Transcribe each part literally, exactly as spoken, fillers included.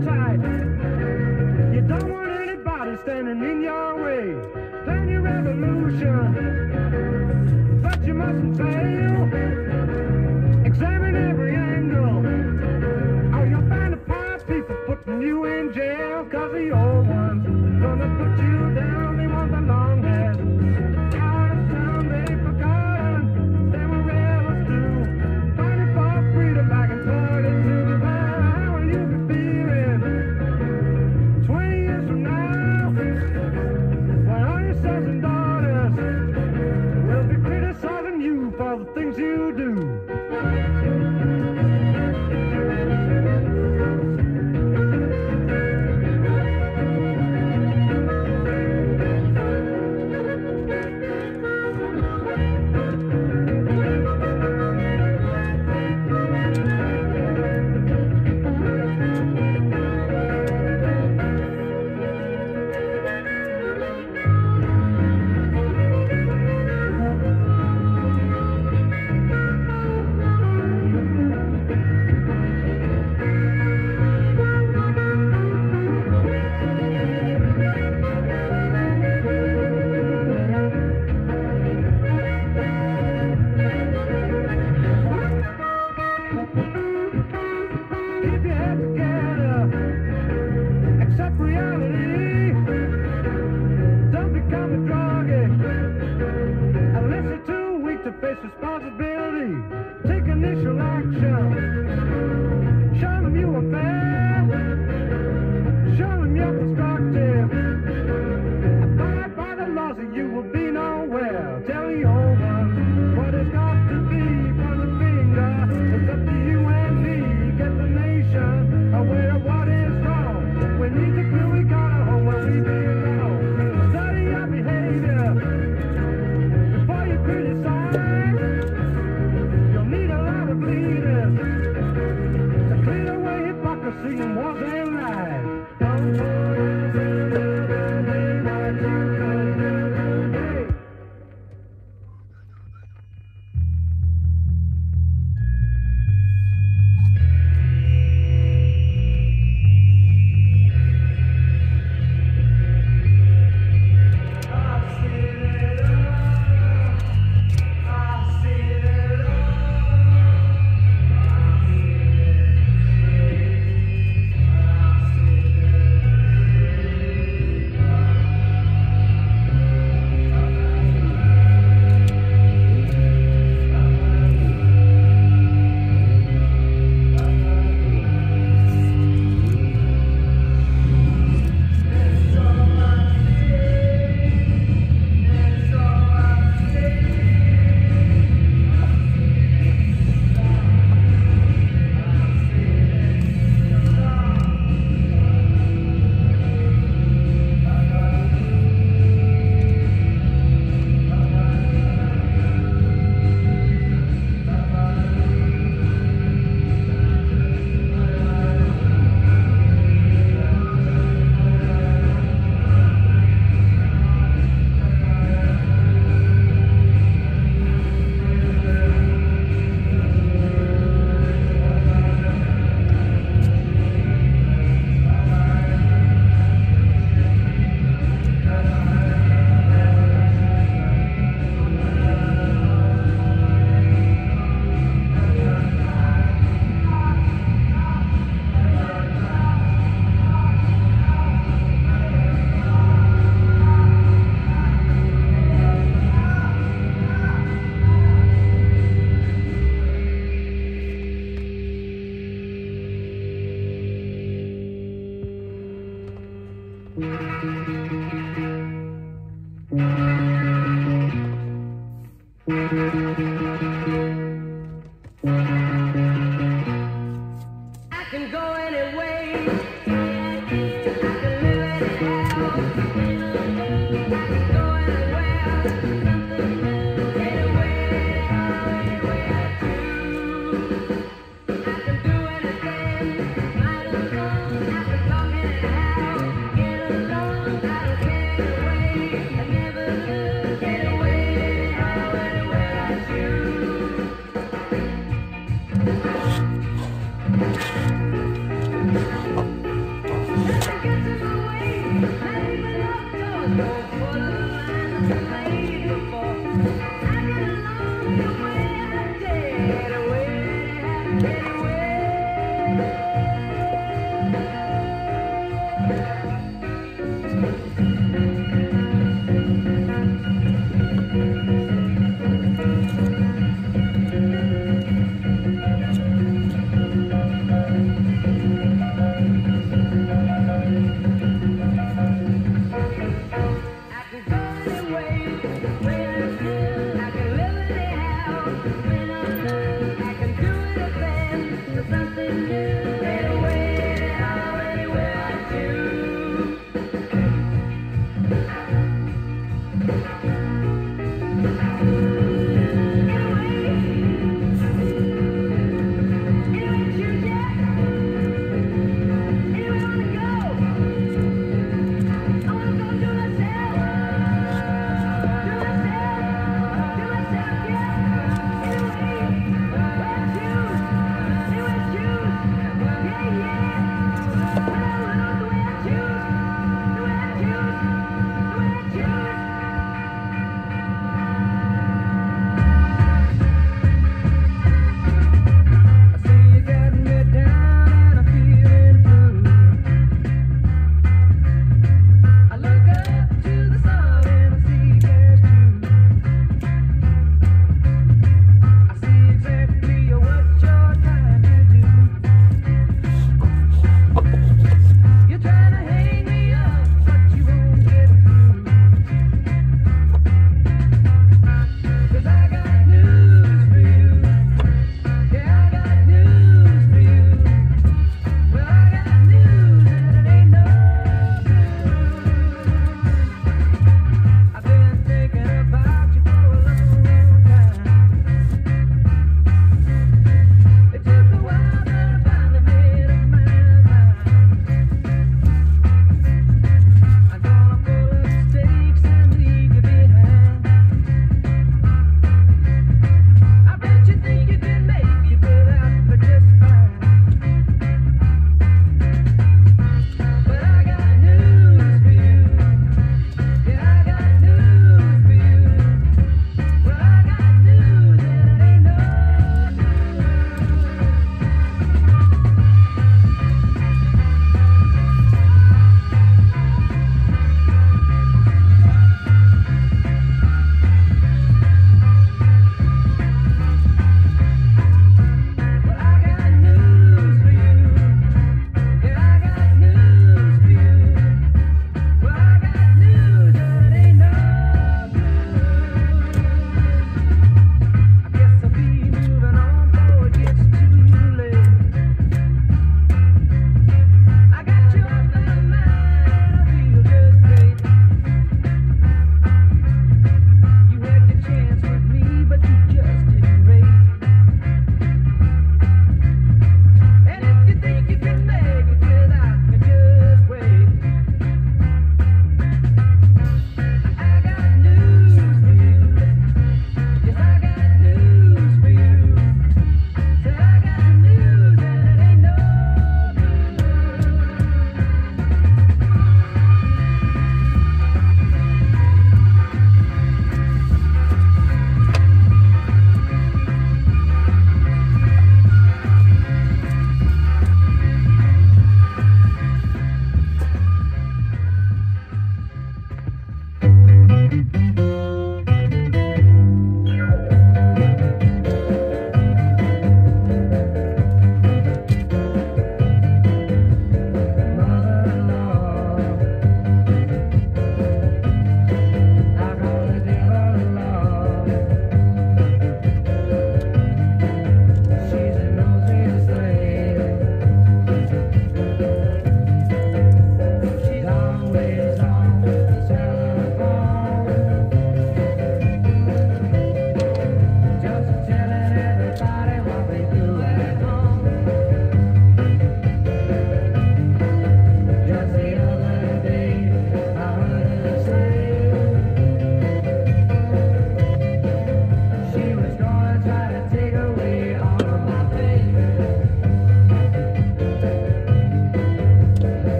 tight. You don't want anybody standing in your way. Plan your revolution, but you mustn't fail. Examine every angle, or you'll find the poor people putting you in jail. Cause the old ones gonna put you down. They want the long hair. Out of town they've forgotten. They were rebels too. Fighting for freedom back in forty-two. How will you be feeling twenty years from now? When all your sons and daughters will be criticizing you for the things you do. Keep your head together, accept reality. Don't become a druggie unless you're too weak to face responsibility. Take initial action, show them you are fair, show them you're constructive. Abide by the laws or you will be nowhere. Tell the old ones what it's got to be. Point the finger, it's up to you and me. Get the nation aware of what is wrong. We need to feel we got a home where we belong. Study your behavior before you criticize. You'll need a lot of leaders to clear away hypocrisy and wars and lies. Don't forget what you can do. Never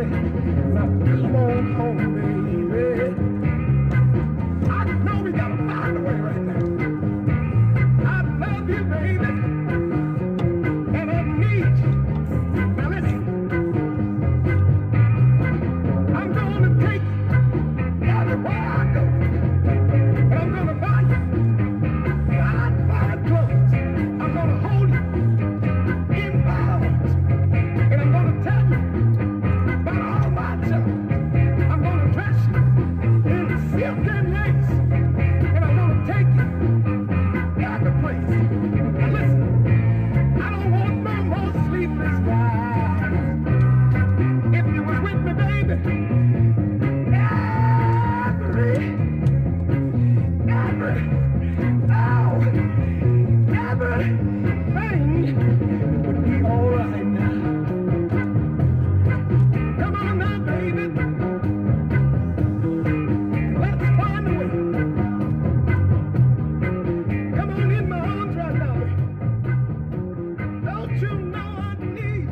Now come on home, baby. I just know we gotta find a way right now. I love you, baby, and I need you. Now listen, I'm gonna take you everywhere I go, and I'm gonna buy you fine, fine clothes. I'm gonna hold you in my arms, and I'm gonna tell you about all my joy. I'm gonna dress you in silk and lace, and I'm gonna take you every place. Now listen, I don't want no more sleepless nights. If you was with me, baby, every, every, oh, everything would be all right now. Come on now, baby, let's find a way. Come on in my arms right now, baby. Don't you know I need you?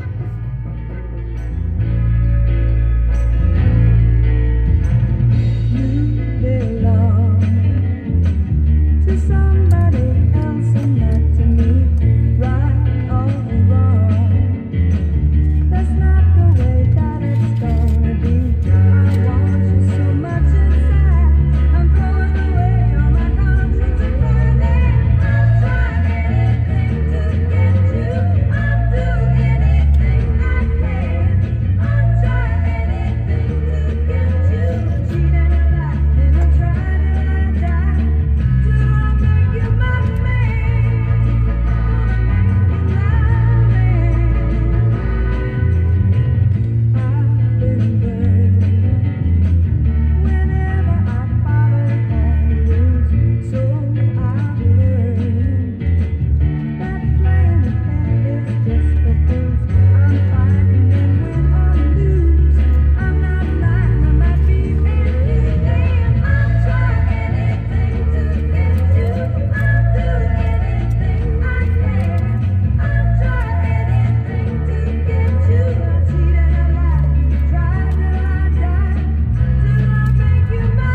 You belong to somebody else and not to me, right or wrong. That's not the way that it's gonna be. I want you so much inside. I'm throwing away all my conscience and running. I'll try anything to get you. I'll do anything I can. I'll try anything to get you. Cheat and lie, and I'll try till I die. Till I make you my man. I've been burned whenever I follow all the rules, so I've learned that playing the hand is just for fools. I'm fighting and win or lose. I'm not lying, I might be anything. I'll try anything to get you. I'll do anything I can. I'll try anything to get you. I'll cheat and I'll lie, try till I die, till I make you my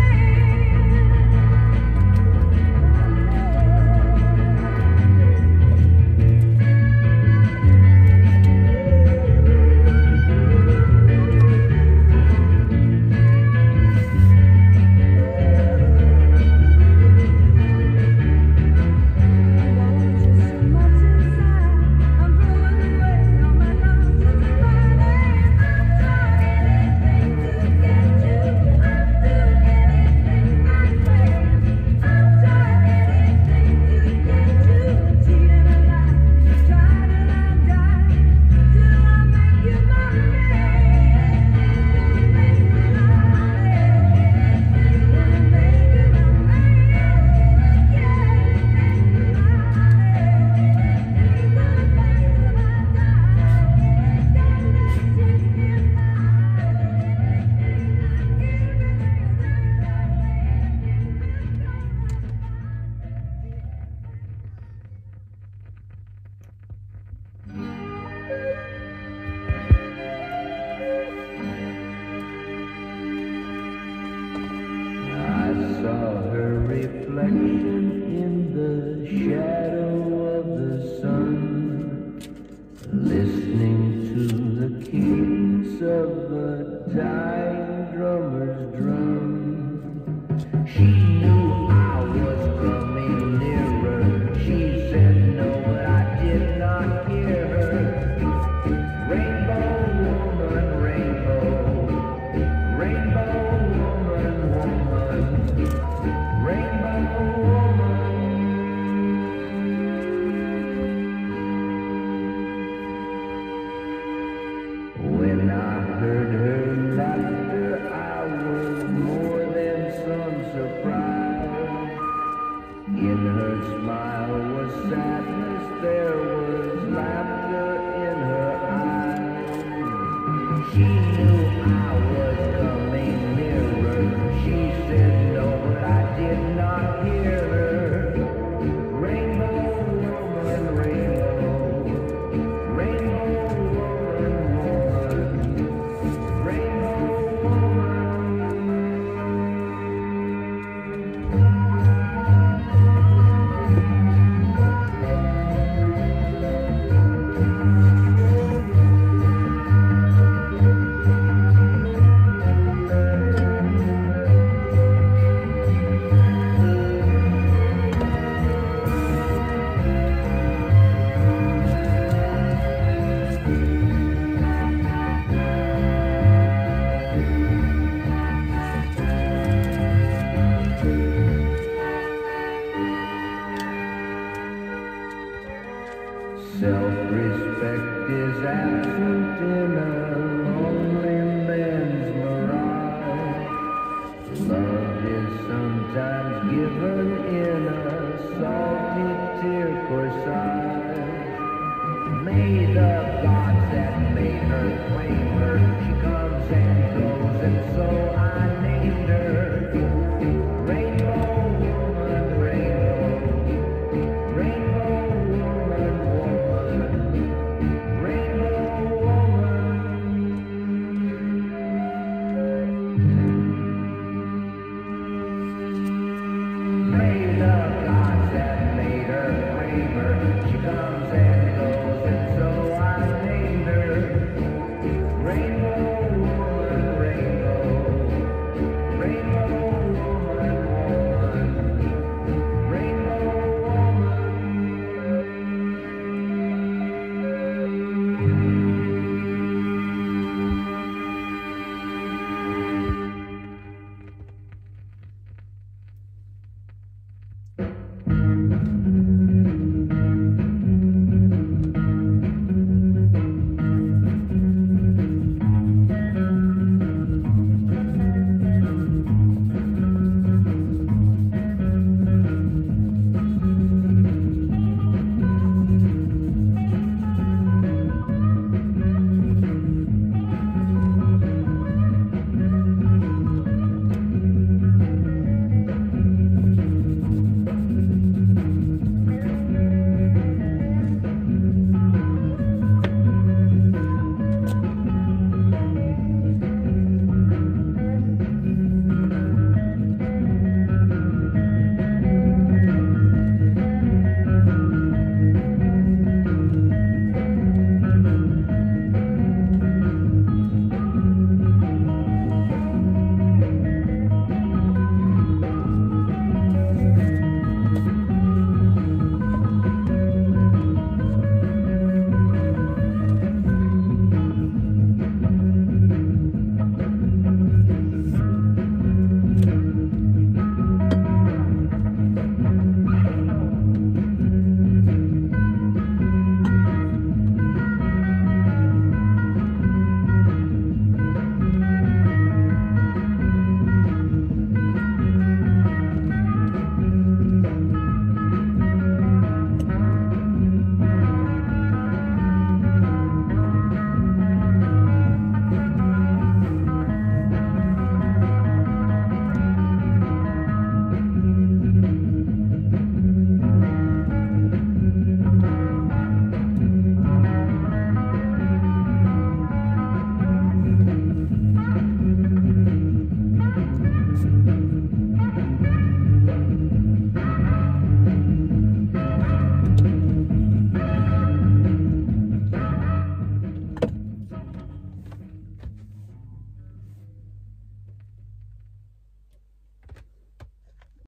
I saw her reflection in the shadow of the sun, listening to the cadence of a dying drummer's drum. She knew I was coming nearer. She said no, but I did not hear her. Rainbow woman, rainbow, rainbow woman, woman, rainbow woman. When I heard her laughter, I was more than some surprise. In her smile was sadness, there was laughter in her eyes. She